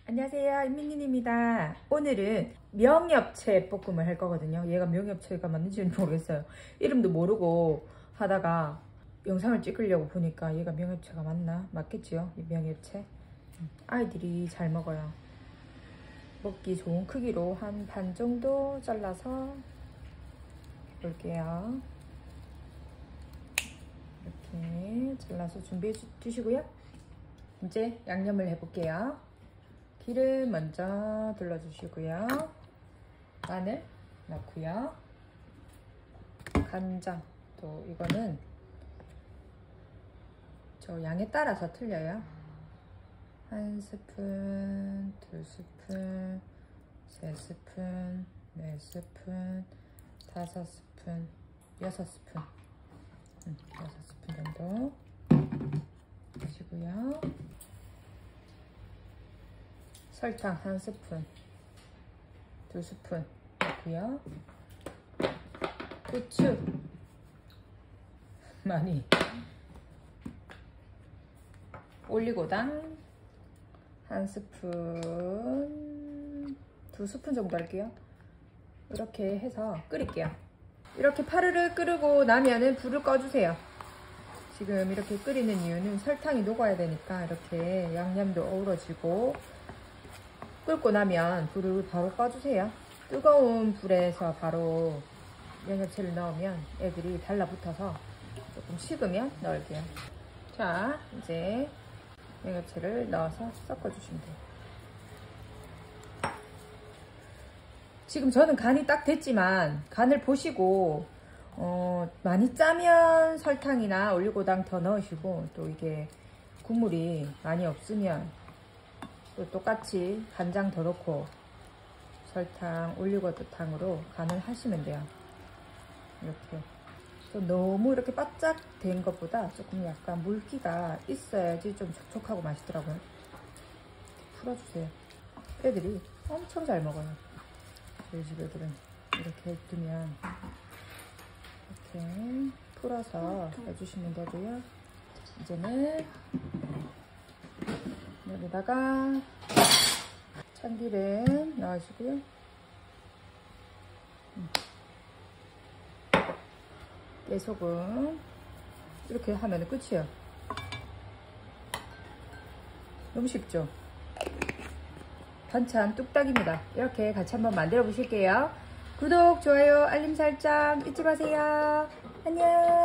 안녕하세요, 임민님입니다. 오늘은 명엽채 볶음을 할 거거든요. 얘가 명엽채가 맞는지는 모르겠어요. 이름도 모르고 하다가 영상을 찍으려고 보니까 얘가 명엽채가 맞나? 맞겠지요? 이 명엽채. 아이들이 잘 먹어요. 먹기 좋은 크기로 한 반 정도 잘라서 볼게요. 이렇게 잘라서 준비해 주시고요. 이제 양념을 해볼게요. 기름 먼저 둘러주시고요. 마늘 넣고요. 간장, 또 이거는 저 양에 따라서 틀려요. 1스푼, 2스푼, 3스푼, 4스푼, 5스푼, 6스푼 6스푼 정도 하시고요. 설탕 1스푼, 2스푼 넣고요. 고추 많이, 올리고당 1스푼, 2스푼 정도 할게요. 이렇게 해서 끓일게요. 이렇게 파르르 끓이고 나면은 불을 꺼주세요. 지금 이렇게 끓이는 이유는 설탕이 녹아야 되니까 이렇게 양념도 어우러지고, 끓고 나면 불을 바로 꺼주세요. 뜨거운 불에서 바로 명엽채를 넣으면 애들이 달라붙어서 조금 식으면 넣을게요. 자, 이제 명엽채를 넣어서 섞어주시면 돼요. 지금 저는 간이 딱 됐지만 간을 보시고 많이 짜면 설탕이나 올리고당 더 넣으시고, 또 이게 국물이 많이 없으면 또 똑같이 간장 더 넣고 설탕, 올리고당으로 간을 하시면 돼요. 이렇게 또 너무 이렇게 바짝 된 것보다 조금 약간 물기가 있어야지 좀 촉촉하고 맛있더라고요. 풀어주세요. 애들이 엄청 잘 먹어요. 저희 집 애들은 이렇게 두면 이렇게 풀어서 해주시면 되고요. 이제는 여기다가 참기름 넣으시고요. 깨소금 이렇게 하면 끝이에요. 너무 쉽죠? 반찬 뚝딱입니다. 이렇게 같이 한번 만들어 보실게요. 구독, 좋아요, 알림 설정 잊지 마세요. 안녕.